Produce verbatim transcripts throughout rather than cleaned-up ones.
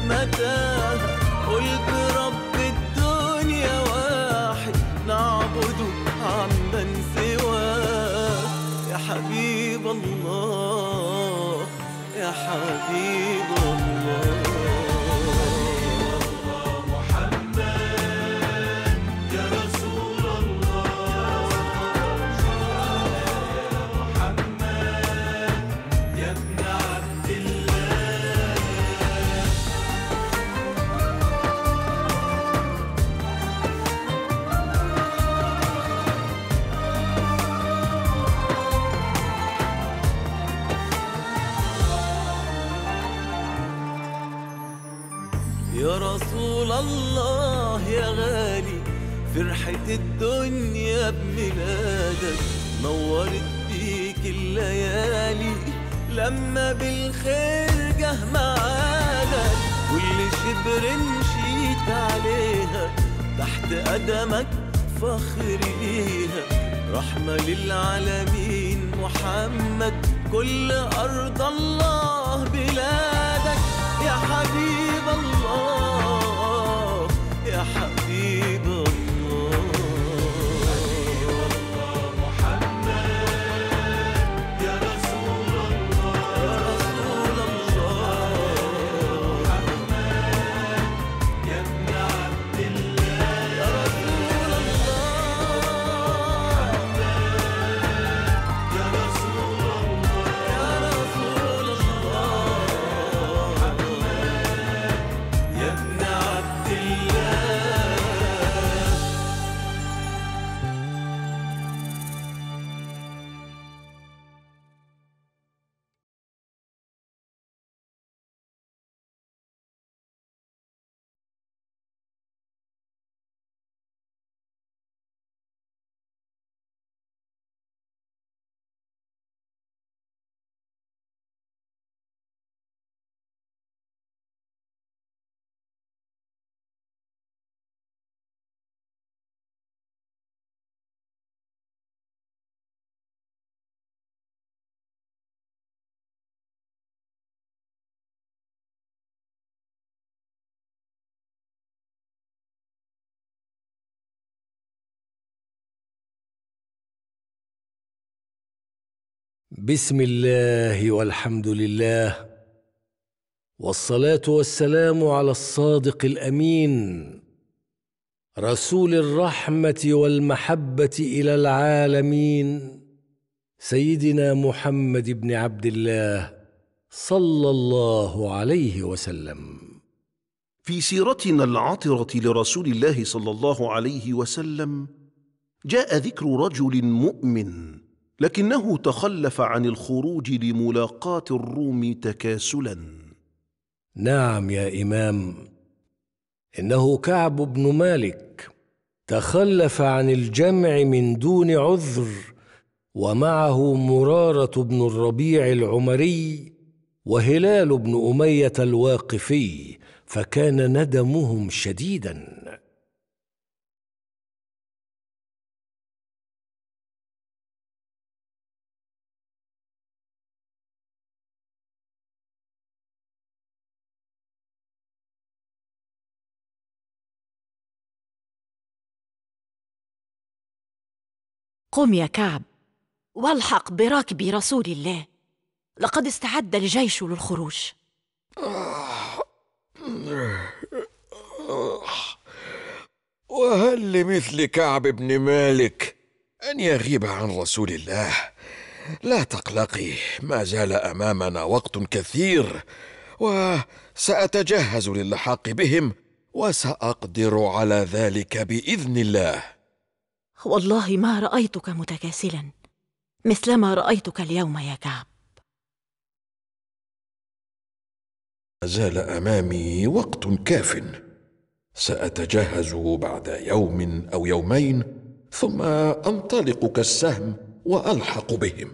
المتاهة، قلت رب الدنيا واحد نعبده عمن سواه. يا حبيب الله يا حبيب الله. يا رسول الله يا غالي، فرحة الدنيا بميلادك، نورت بيك الليالي لما بالخير جه معادك. كل شبر مشيت عليها تحت قدمك فخر ليها، رحمة للعالمين محمد كل أرض الله بلادك. يا حبيب الله يا حبيب الله. محمد يا رسول الله يا رسول الله. محمد يا ابن عبد الله يا رسول الله. محمد يا رسول الله يا رسول الله. يا ابن عبد الله. بسم الله والحمد لله، والصلاة والسلام على الصادق الأمين، رسول الرحمة والمحبة إلى العالمين، سيدنا محمد بن عبد الله صلى الله عليه وسلم. في سيرتنا العطرة لرسول الله صلى الله عليه وسلم جاء ذكر رجل مؤمن لكنه تخلف عن الخروج لملاقاة الروم تكاسلا. نعم يا إمام، إنه كعب بن مالك، تخلف عن الجمع من دون عذر، ومعه مرارة بن الربيع العمري وهلال بن أمية الواقفي، فكان ندمهم شديدا. قم يا كعب والحق براكب رسول الله، لقد استعد الجيش للخروج. وهل لمثل كعب بن مالك أن يغيب عن رسول الله؟ لا تقلقي، ما زال أمامنا وقت كثير، وسأتجهز للحاق بهم، وسأقدر على ذلك بإذن الله. والله ما رأيتك متكاسلا مثلما رأيتك اليوم يا كعب. ما زال أمامي وقت كاف، سأتجهز بعد يوم أو يومين، ثم أنطلق كالسهم وألحق بهم.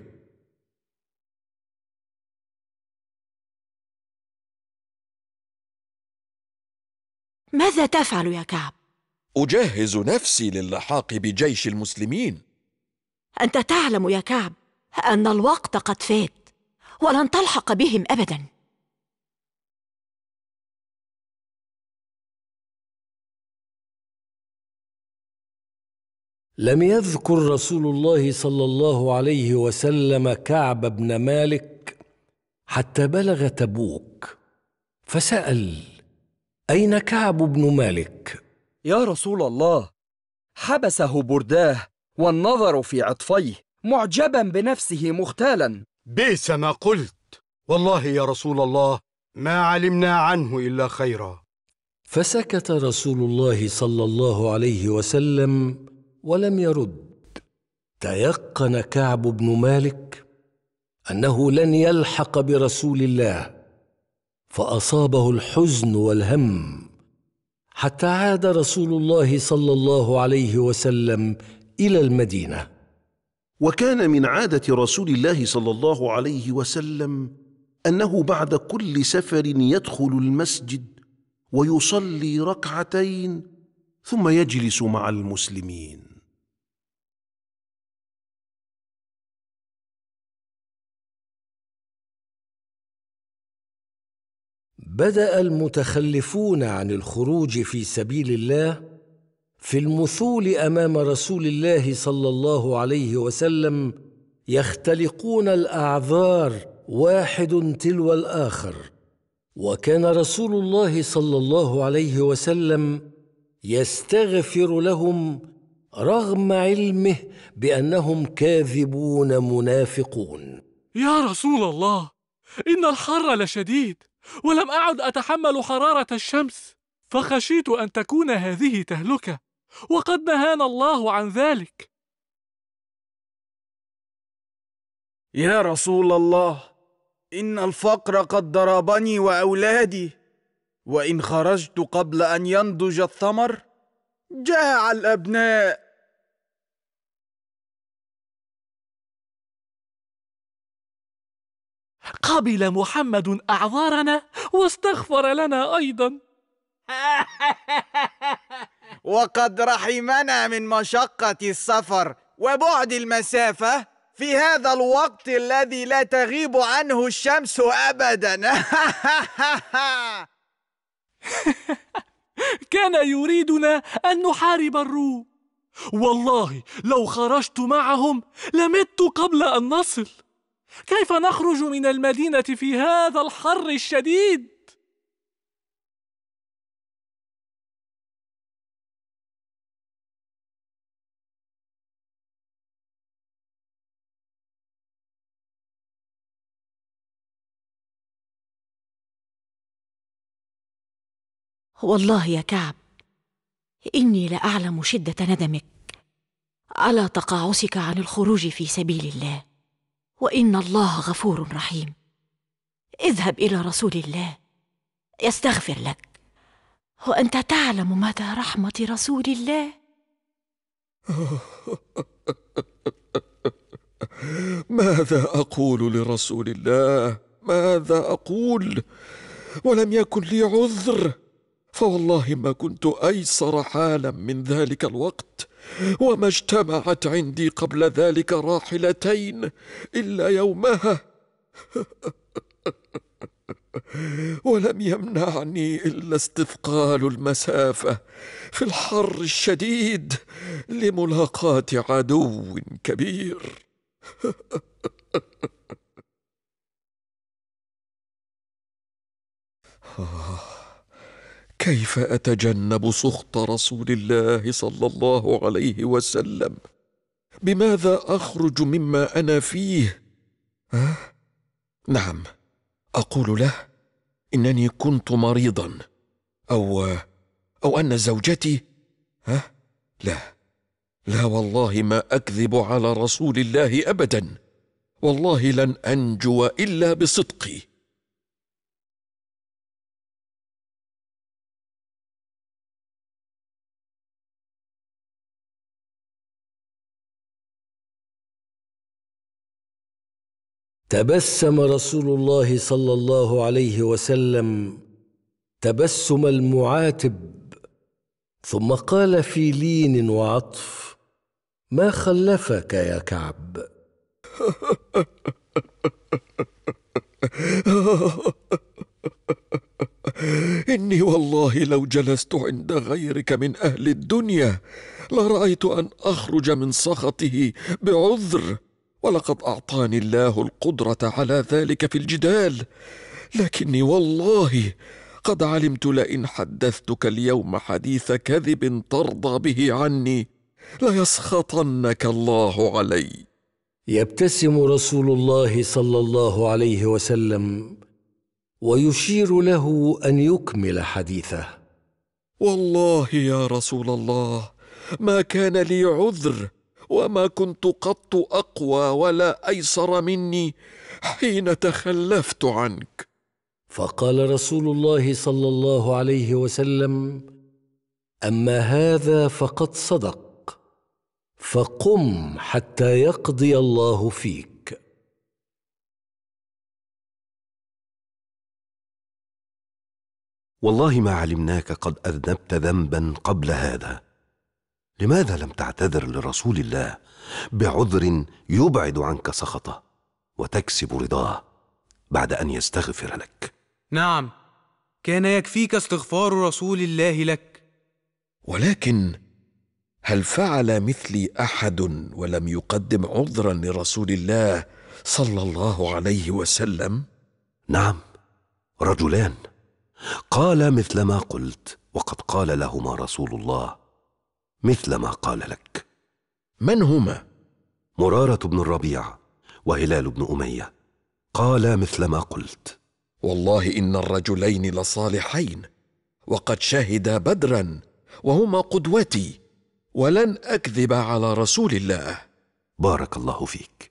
ماذا تفعل يا كعب؟ أجهز نفسي للحاق بجيش المسلمين. أنت تعلم يا كعب أن الوقت قد فات، ولن تلحق بهم أبدا. لم يذكر رسول الله صلى الله عليه وسلم كعب بن مالك حتى بلغ تبوك، فسأل: أين كعب بن مالك؟ يا رسول الله، حبسه برداه والنظر في عطفيه، معجبا بنفسه مختالا. بئس ما قلت، والله يا رسول الله ما علمنا عنه إلا خيرا. فسكت رسول الله صلى الله عليه وسلم ولم يرد. تيقن كعب بن مالك أنه لن يلحق برسول الله، فأصابه الحزن والهم حتى عاد رسول الله صلى الله عليه وسلم إلى المدينة. وكان من عادة رسول الله صلى الله عليه وسلم أنه بعد كل سفر يدخل المسجد ويصلي ركعتين ثم يجلس مع المسلمين. بدأ المتخلفون عن الخروج في سبيل الله في المثول أمام رسول الله صلى الله عليه وسلم يختلقون الأعذار واحد تلو الآخر، وكان رسول الله صلى الله عليه وسلم يستغفر لهم رغم علمه بأنهم كاذبون منافقون. يا رسول الله، إن الحر لشديد، ولم أعد أتحمل حرارة الشمس، فخشيت أن تكون هذه تهلكة، وقد نهانا الله عن ذلك. يا رسول الله، إن الفقر قد ضربني وأولادي، وإن خرجت قبل أن ينضج الثمر جاع الأبناء. قبل محمد أعذارنا واستغفر لنا أيضا. وقد رحمنا من مشقة السفر وبعد المسافة في هذا الوقت الذي لا تغيب عنه الشمس أبدا. كان يريدنا أن نحارب الروم، والله لو خرجت معهم لمت قبل أن نصل. كيف نخرج من المدينة في هذا الحر الشديد؟ والله يا كعب، إني لأعلم شدة ندمك على تقاعسك عن الخروج في سبيل الله، وإن الله غفور رحيم. اذهب إلى رسول الله يستغفر لك، وأنت تعلم مدى رحمة رسول الله. ماذا أقول لرسول الله؟ ماذا أقول؟ ولم يكن لي عذر، فوالله ما كنت أيسر حالا من ذلك الوقت، وما اجتمعت عندي قبل ذلك راحلتين إلا يومها. ولم يمنعني إلا استثقال المسافة في الحر الشديد لملاقاة عدو كبير. كيف أتجنب سخط رسول الله صلى الله عليه وسلم؟ بماذا أخرج مما أنا فيه؟ أه؟ نعم، أقول له إنني كنت مريضا، أو أو أن زوجتي. ها؟ لا لا والله ما أكذب على رسول الله أبدا، والله لن أنجو إلا بصدقي. تبسم رسول الله صلى الله عليه وسلم تبسم المعاتب، ثم قال في لين وعطف: ما خلفك يا كعب؟ إني والله لو جلست عند غيرك من أهل الدنيا لرأيت أن أخرج من سخطه بعذر، ولقد أعطاني الله القدرة على ذلك في الجدال، لكني والله قد علمت لئن حدثتك اليوم حديث كذب ترضى به عني ليسخطنك الله علي. يبتسم رسول الله صلى الله عليه وسلم ويشير له أن يكمل حديثه. والله يا رسول الله ما كان لي عذر، وما كنت قط أقوى ولا أيسر مني حين تخلفت عنك. فقال رسول الله صلى الله عليه وسلم: أما هذا فقد صدق، فقم حتى يقضي الله فيك. والله ما علمناك قد أذنبت ذنبا قبل هذا، لماذا لم تعتذر لرسول الله بعذر يبعد عنك سخطه وتكسب رضاه بعد أن يستغفر لك؟ نعم، كان يكفيك استغفار رسول الله لك. ولكن هل فعل مثلي أحد ولم يقدم عذرا لرسول الله صلى الله عليه وسلم؟ نعم، رجلان قال مثل ما قلت، وقد قال لهما رسول الله مثل ما قال لك. من هما؟ مرارة بن الربيع وهلال بن أمية، قال مثل ما قلت. والله إن الرجلين لصالحين، وقد شهدا بدرا، وهما قدوتي، ولن أكذب على رسول الله. بارك الله فيك.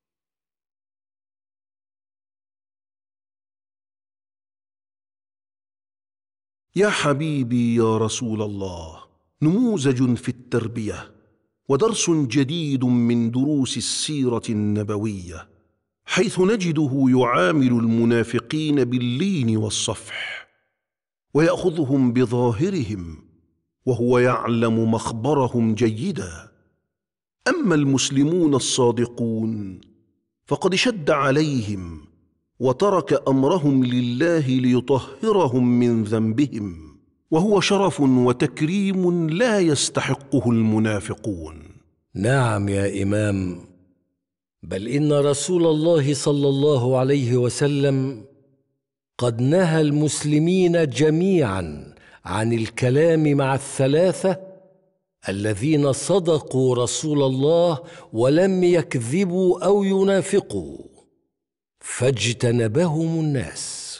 يا حبيبي يا رسول الله، نموذج في التربية ودرس جديد من دروس السيرة النبوية، حيث نجده يعامل المنافقين باللين والصفح ويأخذهم بظاهرهم وهو يعلم مخبرهم جيدا. أما المسلمون الصادقون فقد شد عليهم وترك أمرهم لله ليطهرهم من ذنبهم، وهو شرف وتكريم لا يستحقه المنافقون. نعم يا إمام، بل إن رسول الله صلى الله عليه وسلم قد نهى المسلمين جميعا عن الكلام مع الثلاثة الذين صدقوا رسول الله ولم يكذبوا أو ينافقوا، فاجتنبهم الناس.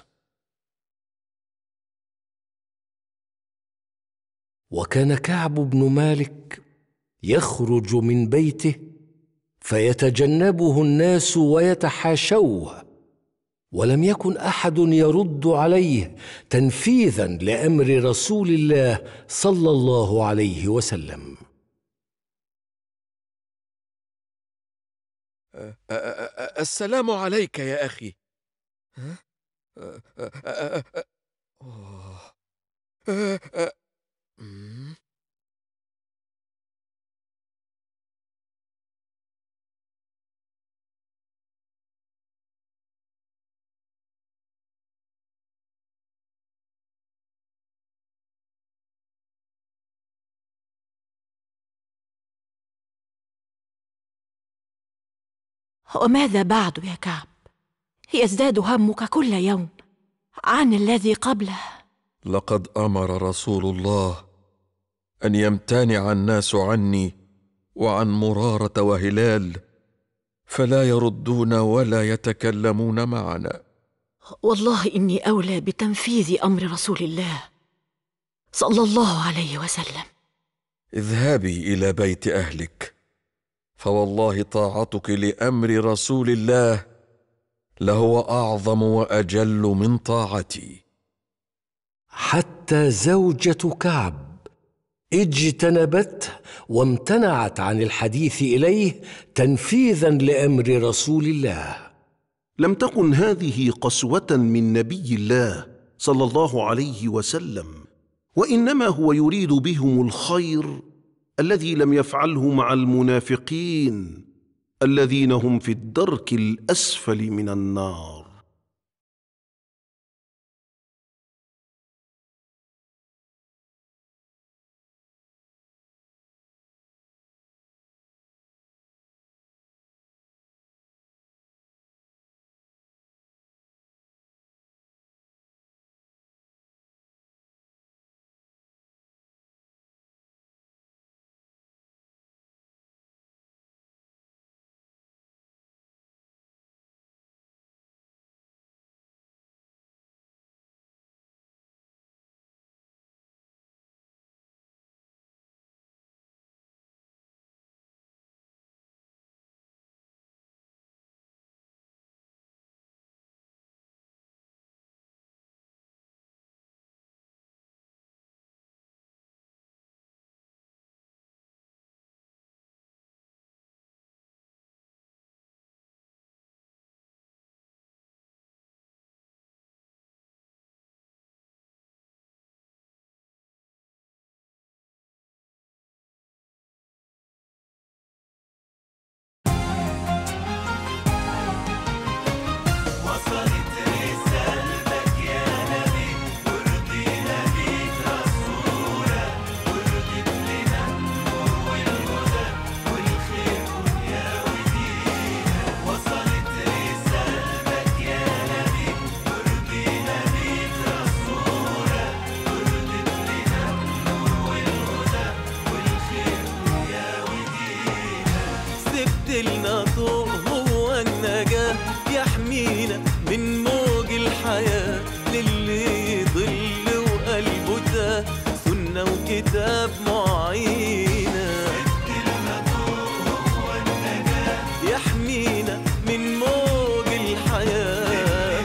وكان كعب بن مالك يخرج من بيته فيتجنبه الناس ويتحاشوه، ولم يكن أحد يرد عليه تنفيذا لأمر رسول الله صلى الله عليه وسلم. السلام عليك يا أخي. وماذا بعد يا كعب؟ يزداد همك كل يوم عن الذي قبله. لقد أمر رسول الله أن يمتنع الناس عني وعن مرارة وهلال، فلا يردون ولا يتكلمون معنا. والله إني أولى بتنفيذ أمر رسول الله صلى الله عليه وسلم. اذهبي إلى بيت أهلك، فوالله طاعتك لأمر رسول الله لهو أعظم وأجل من طاعتي. حتى زوجة كعب اجتنبته وامتنعت عن الحديث إليه تنفيذا لأمر رسول الله. لم تكن هذه قسوة من نبي الله صلى الله عليه وسلم، وإنما هو يريد بهم الخير الذي لم يفعله مع المنافقين الذين هم في الدرك الأسفل من النار. يحمينا من موج الحياة، للي يضل وقلبه تاه، سنة وكتاب معينة. يحمينا من موج الحياة،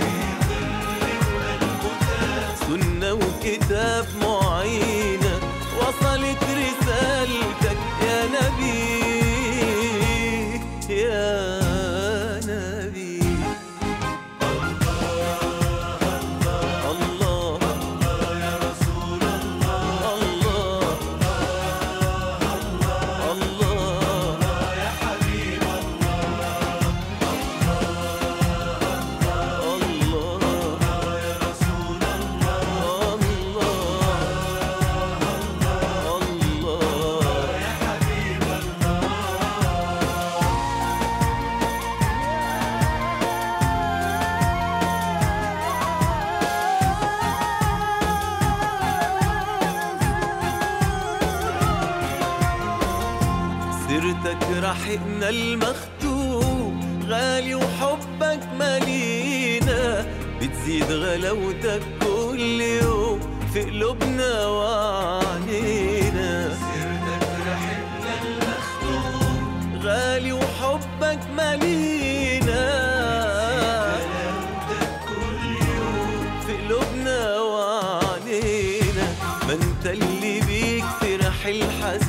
سنة وكتاب معينة. وصلت رسالتك يا نبي يا نبي. الله الله يا رسول الله، الله الله يا حبيب الله، الله يا رسول الله، الله يا حبيب الله. سيرتك رحقنا المختوم، غالي وحبك مالينا، بتزيد غلاوتك كل يوم في قلوبنا وعنينا. سيرتك رحقنا المختوم، غالي وحبك مالينا، غلاوتك كل يوم في قلوبنا وعنينا. ما انت اللي بيك فرح الحزين،